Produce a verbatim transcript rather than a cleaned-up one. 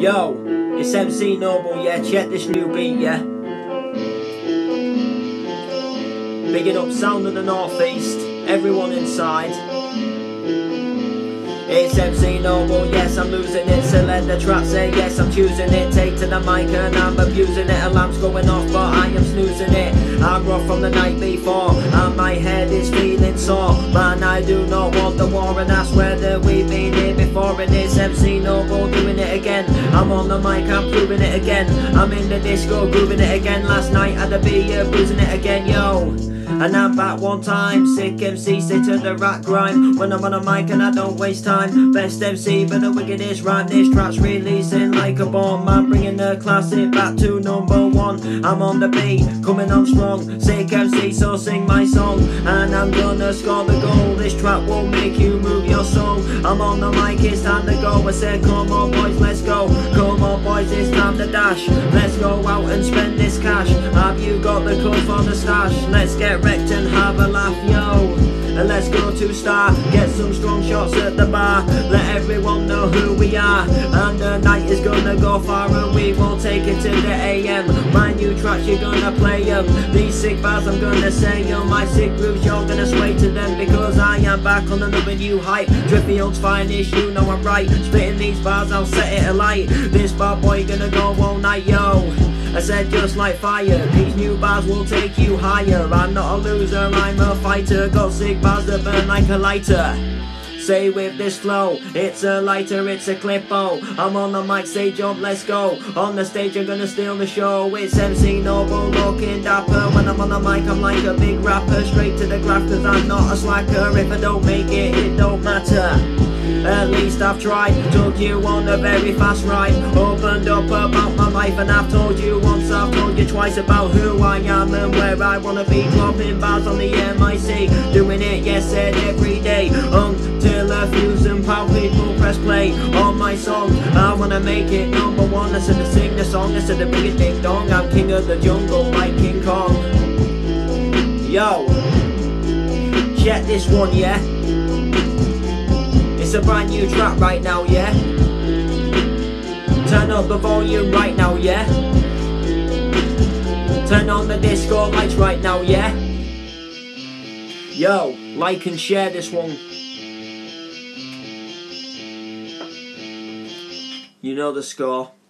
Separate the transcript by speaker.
Speaker 1: Yo, it's M C Noble, yeah, check this new beat, yeah. Bigging up sound of the northeast, everyone inside. It's M C Noble, yes, I'm losing it, so let the track say yes, I'm choosing it. Take to the mic and I'm abusing it. Alarm's going off but I am snoozing it. I'm rough from the night before and my head is feeling sore. Man, I do not want the war, and that's whether we've been here before. And it's M C Noble doing it again. I'm on the mic, I'm proving it again. I'm in the disco grooving it again. Last night had a beer, bruising it again, yo. And I'm back one time, sick M C, stay to the rap grind. When I'm on a mic and I don't waste time. Best M C but the wickedest rhyme. This track's releasing like a bomb. I'm bringing the classic back to number one. I'm on the beat, coming on strong. Sick M C, so sing my song. And I'm gonna score the goal. This track will make you move your soul. I'm on the mic, it's time to go. I said come on boys, let's go. Come on boys, it's time to dash. Let's go out and spend this cash. Have you got the code for the stash? Let's get wrecked and have a laugh, yo. And let's go to Star, get some strong shots at the bar. Let everyone know who we are. And the night is gonna go far and we will take it to the A M. My new tracks, you're gonna play them. These sick bars, I'm gonna say them. My sick grooves, you're gonna sway to them. Because I am back on another new hype. Driftfield's finest, you know I'm right. Spitting these bars, I'll set it alight. This bad boy gonna go all night, yo. I said just like fire, these new bars will take you higher. I'm not a loser, I'm a fighter. Got sick bars that burn like a lighter. Say with this flow, it's a lighter, it's a clip-o. I'm on the mic, say jump, let's go. On the stage, you're gonna steal the show. It's M C Noble, looking dapper. When I'm on the mic, I'm like a big rapper. Straight to the graph, cause I'm not a slacker. If I don't make it, it don't matter. At least I've tried, took you on a very fast ride. Opened up about my life and I've told you once, I've told you twice about who I am and where I wanna be. Dropping bars on the M I C, doing it, yes, said every day. Until a fuse and power people press play on my song. I wanna make it number one. I said to sing the song, I said to bring it ding dong. I'm king of the jungle like King Kong. Yo, check this one, yeah. It's a brand new track right now, yeah. Turn up the volume right now, yeah. Turn on the disco lights right now, yeah. Yo, like and share this one. You know the score.